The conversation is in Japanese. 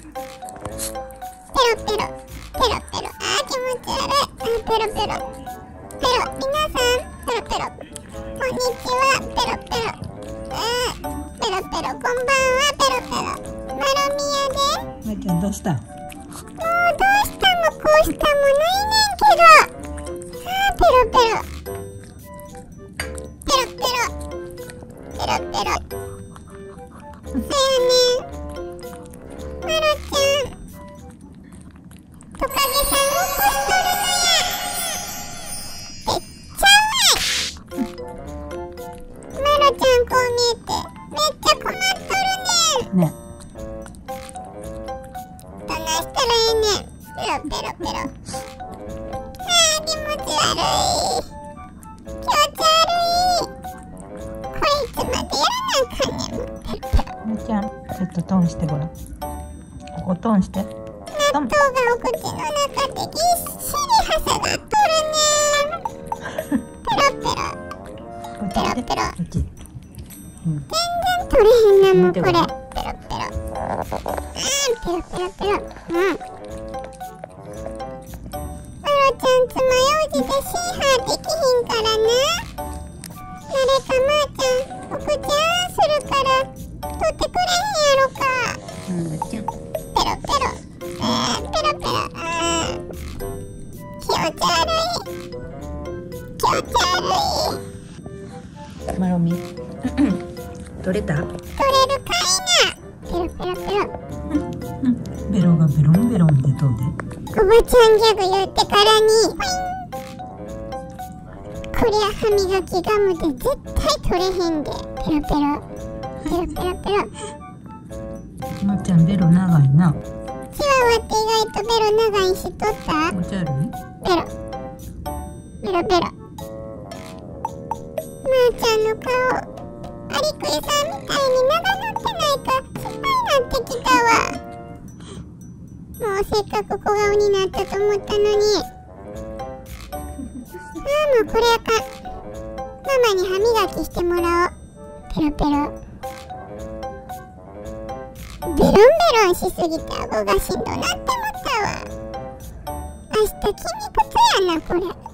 ペロペロペロペロ、気持ち悪い。ペロペロペロ、皆さんペロペロ、こんにちは。ペロペロ、ペロペロ、こんばんは。ペロペロ、まろみやです。 まーちゃんどうした？ もうどうしたもこうしたもないねんけど。ペロペロペロペロペロペロ、そやねん。まろちゃん、トカゲさんを起こしとるのや。めっちゃうまい。まろちゃん、こう見えてめっちゃ困っとるねん。 ね。 どないしたらええねん。ペロペロペロ。気持ち悪い。気持ち悪い。こいつまでやらなあかんねん。ペロペロ。 まーちゃん、ちょっとトンしてごらん。ここトンして。 納豆がお口の中でぎっしり挟まっとるねん。ペロペロ。 こっちペロペロ。 こっち。 全然取れへんな、もうこれ。ペロペロ。ペロペロペロ。まろちゃん、つまようじでシーハーできひんからな。誰かまーちゃん、お口あーするから取ってくれへんやろか。 まーちゃん。 ペロペロ。ペロペロ。気持ち悪い。気持ち悪い。 まろみ。取れた？ 取れるかいな。ペロペロペロ。 ベロがベロンベロンでどうで？ おばちゃんギャグ言ってからにこりゃ歯磨きガムで絶対取れへんで。ペロペロペロペロペロ。 まーちゃんベロ長いな。 チワワって意外とベロ長いしとった？ 気持ち悪い？ ペロペロペロ。まーちゃんの顔アリクイさんみたいに長なってないか心配になってきたわ。もうせっかく小顔になったと思ったのに。もうこれあかん。ママに歯磨きしてもらおう。ペロペロ。ベロンベロンしすぎて顎がしんどなって思ったわ。明日筋肉痛やなこれ。